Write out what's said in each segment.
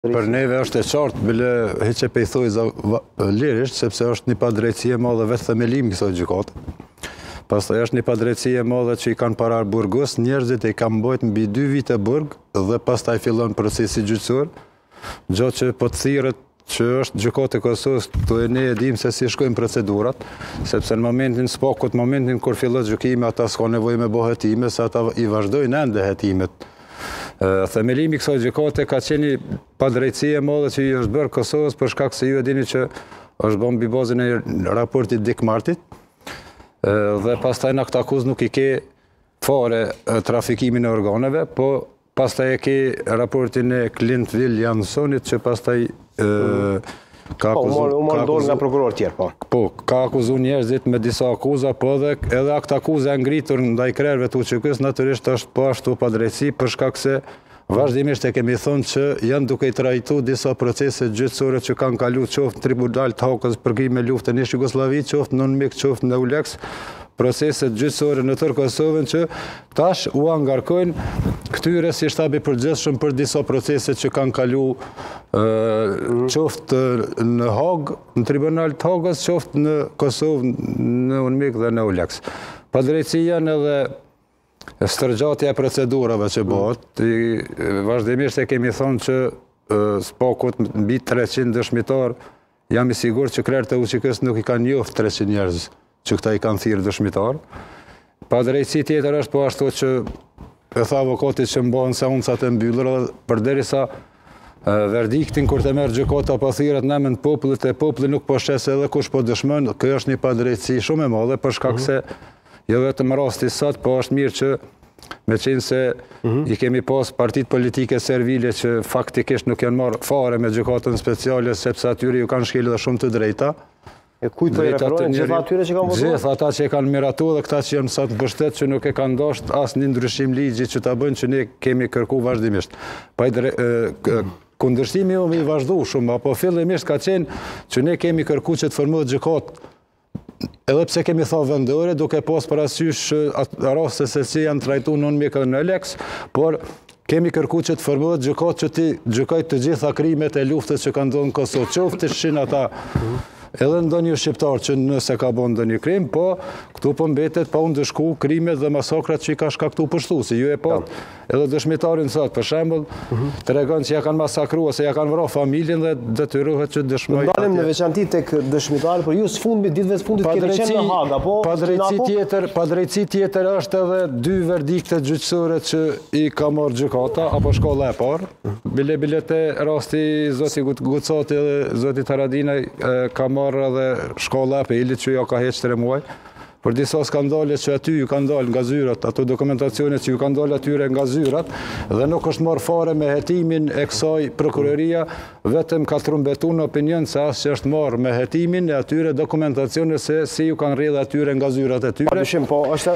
Për neve është e qartë, bile hiqe pe i thuj lirisht, sepse është një padrejtësie madhe vetë themelimi kësaj gjykate. Pastaj është një padrejtësie madhe që i kanë parar burgos, njerëzit e kanë mbajtur mbi 2 vite burg dhe pastaj fillon procesi gjyqësor, gjë që po të thirret që është gjykata e Kosovës, këtu e ne e dim se si shkojnë procedurat, sepse në momentin kur fillon gjykimi, ata s'ka nevojë me bë hetime, se ata i vazhdojnë ende hetimet. Themelimi kësaj gjykate ka qenë padrejtësie e madhe që i është bërë Kosovës për shkak se ju e dini që është bërë mbi bazën e raportit Dick Martit dhe pastaj na këtë akuzë nuk i ke fare trafikimin e organeve, po pastaj e ke raportin e Clint Williamsonit që pastaj ka nga prokuror tjerë, po. Po, ka akuzu njerëzit me disa akuza, po edhe akt akuza e ngritur ndaj krerëve të UÇK-s natyrisht është po ashtu padrejtësi për shkak se vazhdimisht e kemi thonë që janë duke i trajtu disa procese gjyqësore që kanë kalu qoftë në Tribunal të Hakës për krime luftën e Jugosllavi, qoftë në UNMIK, qoftë në EULEX, proceset gjyqësore në tërë Kosovën që tash u angarkojnë këtyre si shtabi përgjithshëm për disa procese që kanë kalu qoftë në Hagë, në Tribunal të Hagës, qoftë në Kosovë, në UNMIK dhe në EULEX. Padrejtësi janë edhe stërgjatja e procedurave që bëhet. Vazhdimisht e kemi thonë që spakut mbi 300 dëshmitar, jam i sigurt që krerët e UÇK-s nuk i kanë njoft 300 njerëz që këta i kanë thirrë dëshmitar. Padrejtësi tjetër është po ashtu që e tha avokatit që mbahen seancat e mbyllura përderisa verdiktin kur të merr gjykata po thirret në emër të popullit e populli nuk po shes edhe kush po dëshmon. Kjo është një padrejtësi shumë e madhe për shkak se jo vetëm rasti sot, po është mirë që me qenë se i kemi pas partit politike servile që faktikisht nuk janë marrë fare me gjykatën speciale sepse atyre ju kanë shkelë dhe shumë të drejta. E kujt po i referohen gjithë atyre që kanë votuar? Gjithë ata që e kanë miratuar dhe këta që janë sot në pushtet që nuk e kanë dashur asnjë ndryshim ligji që ta bëjnë që ne kemi kërkuar vazhdimisht. Kundërshtimi jo i vazhdu shumë, apo fillimisht ka qenë që ne kemi kërkuar që të formohet gjykatë edhe pse kemi thënë vendore, duke pas parasysh raste se si janë trajtuar në UNMIK dhe në EULEX, por kemi kërkuar që të formohet gjykatë që të gjykojë të gjitha krimet e luftës që kanë ndodhur në Kosovë, qoftë shin ata edhe ndonjë shqiptar që nëse ka bën ndonjë krim, po këtu po mbetet pa u ndëshku krimet dhe masakrat që i ka shkaktuar pushtuesi. Ju e pat edhe dëshmitarin sot, për shembull, tregon se ja kanë masakruar, se ja kanë vrarë familjen dhe detyrohet që dëshmojë. Dalim në veçanti tek dëshmitari, por ju ditëve të fundit keni qenë në Hagë, apo? Padrejtësi tjetër është edhe 2 verdikte gjyqësore që i ka marrë gjykata apo shkolla e parë. Bile te rasti zoti Gucati dhe zoti Haradinaj ka marrë edhe shkolla e Apelit që ja ka heqë 3 muaj. Për disa skandale që aty ju kanë dalë nga zyrat, ato dokumentacione që ju kanë dalë atyre nga zyrat, dhe nuk është marrë fare me hetimin e kësaj prokuroria, vetëm ka trumbetuar në opinion se as që është marrë me hetimin e atyre dokumentacione se si ju kanë rrjedhë atyre nga zyrat e tyre. Padyshim, po është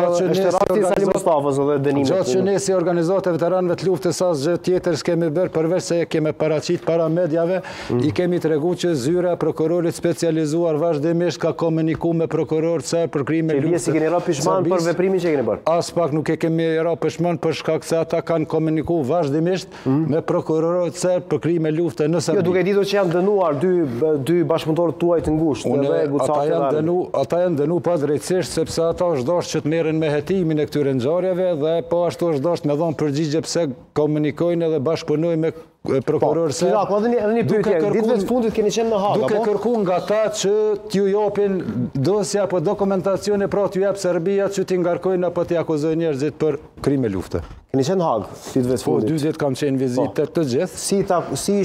rasti Sali Mustafës edhe dënimet. Gjatë që ne si organizata e veteranëve të luftës asgjë tjetër s'kemi bërë përveç se kemi paraqit para mediave, i kemi treguar që zyra e prokurorit specializuar vazhdimisht ka komunikuar me prokurorët për krime luftës. Si keni ra pishman për veprimin që keni bërë? As pak nuk e kemi ra pishman për shkak se ata kanë komunikuar vazhdimisht me prokurorët për krime lufte në Serbi. Jo, duke ditur që janë dënuar dy bashkëpunëtorë tuaj të ngushtë, edhe Gucati dhe ata janë dënuar padrejtësisht sepse ata është dashur që të merren me hetimin e këtyre ngjarjeve dhe po ashtu është dashur me dhënë përgjigje pse komunikojnë edhe bashkëpunojnë me prokurorë se edhe një pyetje, ditëve të fundit keni qenë në Hagë, duke kërkuar nga ata që t'ju japin dosja apo dokumentacione pra t'ju jap Serbia që t'i ngarkojnë apo t'i akuzojnë njerëzit për krime lufte. Keni qenë në Hagë ditëve të fundit? Po 2 ditë kam qenë vizitë të gjithë. Si